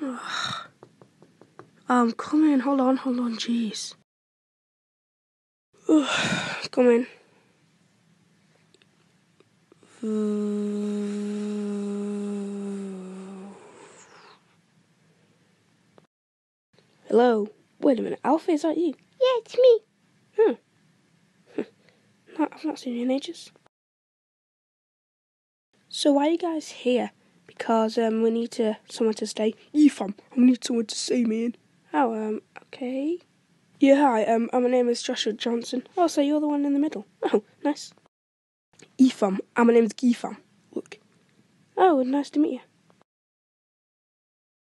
Come in. Hold on. Jeez. Come in. Hello. Wait a minute. Alfie, is that you? Yeah, it's me. No, I've not seen you in ages. So why are you guys here? Because we need someone to stay. Fam, we need someone to stay me in. Oh, okay. Yeah, hi, my name is Joshua Johnson. Oh, so you're the one in the middle. Oh, nice. Efam, my name is Gifam. Look. Oh, nice to meet you.